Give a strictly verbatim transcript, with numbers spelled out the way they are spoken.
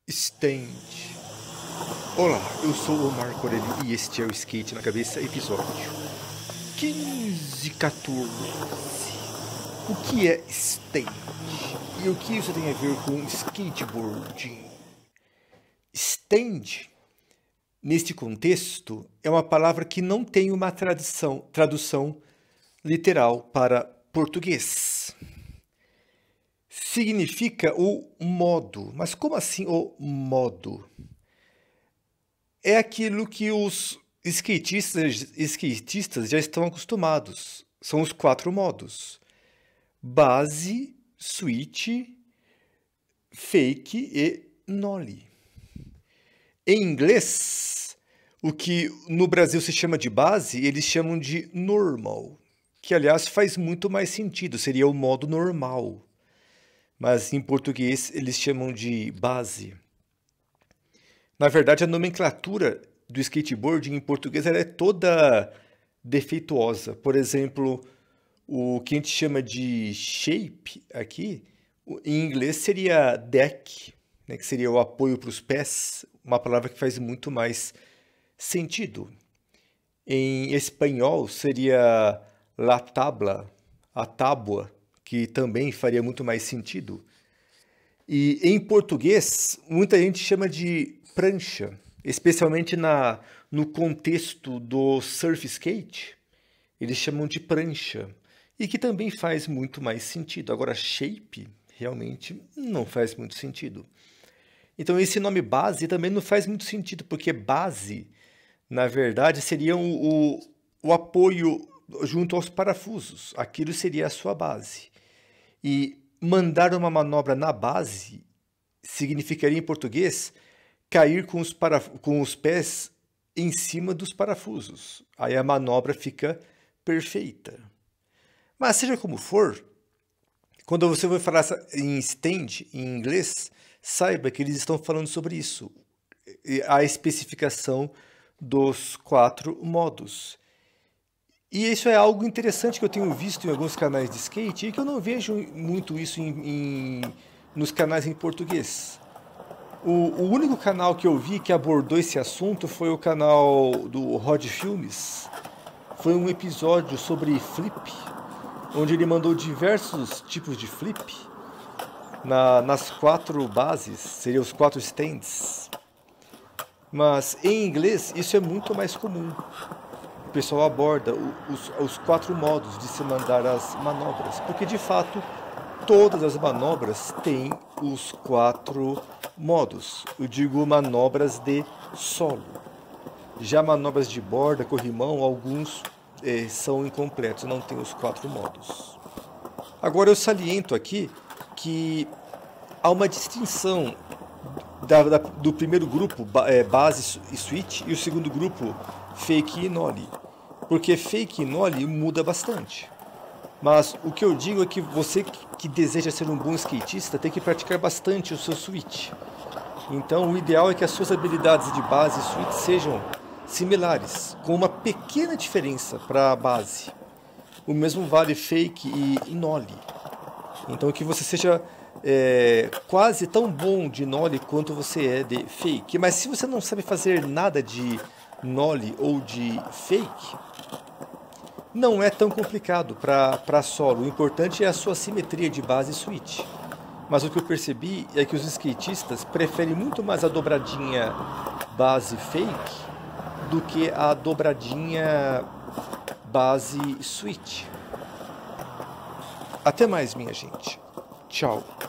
Stand. Olá, eu sou o Marco Aurélio e este é o Skate na Cabeça, episódio quinze quatorze. O que é stand? E o que isso tem a ver com skateboarding? Stand, neste contexto, é uma palavra que não tem uma tradução, tradução literal para português. Significa o modo. Mas como assim o modo? É aquilo que os skatistas, skatistas já estão acostumados. São os quatro modos: base, switch, fake e nollie. Em inglês, o que no Brasil se chama de base, eles chamam de normal, que aliás faz muito mais sentido, seria o modo normal. Mas em português eles chamam de base. Na verdade, a nomenclatura do skateboarding em português ela é toda defeituosa. Por exemplo, o que a gente chama de shape aqui, em inglês seria deck, né, que seria o apoio para os pés, uma palavra que faz muito mais sentido. Em espanhol seria la tabla, a tábua, que também faria muito mais sentido. E em português, muita gente chama de prancha, especialmente na, no contexto do surf skate, eles chamam de prancha, e que também faz muito mais sentido. Agora, shape realmente não faz muito sentido. Então, esse nome base também não faz muito sentido, porque base, na verdade, seria o, o, o apoio junto aos parafusos. Aquilo seria a sua base. E mandar uma manobra na base significaria, em português, cair com os, paraf... com os pés em cima dos parafusos. Aí a manobra fica perfeita. Mas seja como for, quando você vai falar em stand, em inglês, saiba que eles estão falando sobre isso. A especificação dos quatro modos. E isso é algo interessante que eu tenho visto em alguns canais de skate e que eu não vejo muito isso em, em, nos canais em português. O, o único canal que eu vi que abordou esse assunto foi o canal do Rod Filmes. Foi um episódio sobre flip, onde ele mandou diversos tipos de flip na, nas quatro bases, seriam os quatro stands. Mas em inglês isso é muito mais comum. O pessoal aborda os, os quatro modos de se mandar as manobras, porque de fato todas as manobras têm os quatro modos. Eu digo manobras de solo. Já manobras de borda, corrimão, alguns eh, são incompletos, não têm os quatro modos. Agora eu saliento aqui que há uma distinção da, da, do primeiro grupo, é, base e switch, e o segundo grupo, fake e nollie. Porque fake e nollie muda bastante. Mas o que eu digo é que você que deseja ser um bom skatista tem que praticar bastante o seu switch. Então o ideal é que as suas habilidades de base e switch sejam similares, com uma pequena diferença para a base. O mesmo vale fake e nollie. Então que você seja é, quase tão bom de nollie quanto você é de fake. Mas se você não sabe fazer nada de nollie ou de fake, não é tão complicado para solo. O importante é a sua simetria de base e switch. Mas o que eu percebi é que os skatistas preferem muito mais a dobradinha base fake do que a dobradinha base switch. Até mais, minha gente. Tchau.